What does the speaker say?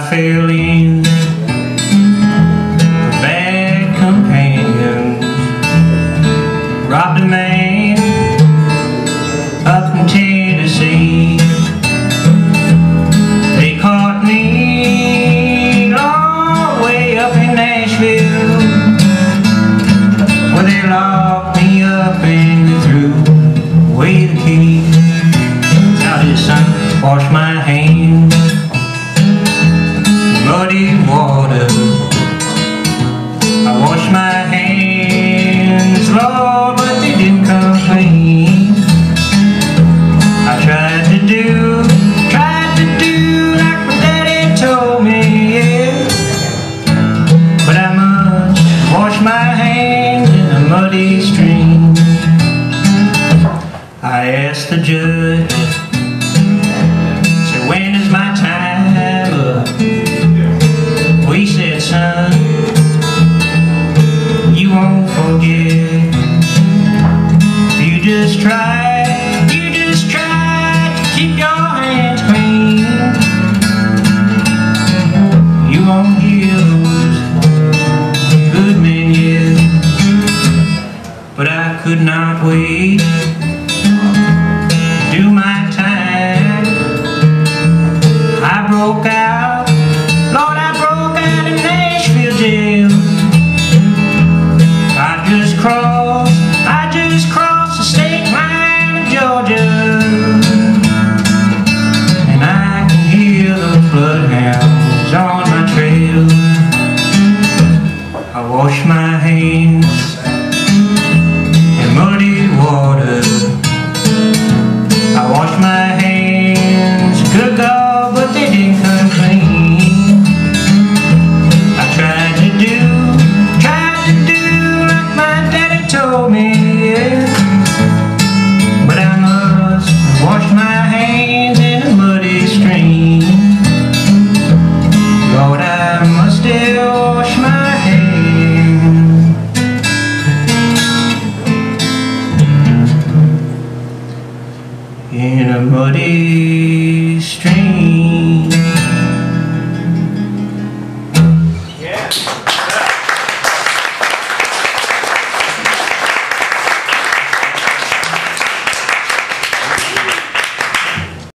fell in with bad companions, robbed a man up in Tennessee. They caught me all the way up in Nashville, where they locked me up and threw away the key. Now this son, wash my hands in muddy water. I wash my hands, Lord, but they didn't come clean. I tried to do like my daddy told me, yeah, but I must wash my hands in a muddy stream. I asked the judge, said, when is my time up? Well, he said, son, you won't forget. You just try to keep your hands clean. You won't hear those good men yet. But I could not wait. Do my time. I broke out, Lord, I broke out in Nashville jail. I just crossed the state line of Georgia, and I can hear the bloodhounds on my trail. I wash my hands in muddy water. I wash my hands, good God, but they didn't come clean. I tried to do like my daddy told me, yeah, but I must wash my hands in a muddy stream. Lord, I must still wash my hands in a muddy stream.